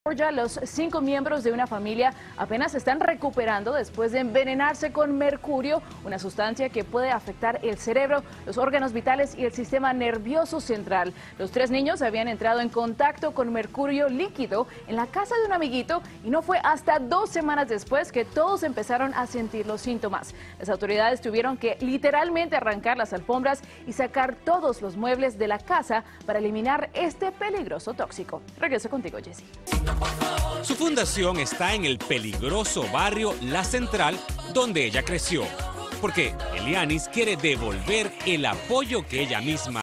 Georgia, los 5 miembros de una familia apenas se están recuperando después de envenenarse con mercurio, una sustancia que puede afectar el cerebro, los órganos vitales y el sistema nervioso central. Los 3 niños habían entrado en contacto con mercurio líquido en la casa de un amiguito y no fue hasta 2 semanas después que todos empezaron a sentir los síntomas. Las autoridades tuvieron que literalmente arrancar las alfombras y sacar todos los muebles de la casa para eliminar este peligroso tóxico. Regreso contigo, Jessy. Su fundación está en el peligroso barrio La Central, donde ella creció, porque Elianis quiere devolver el apoyo que ella misma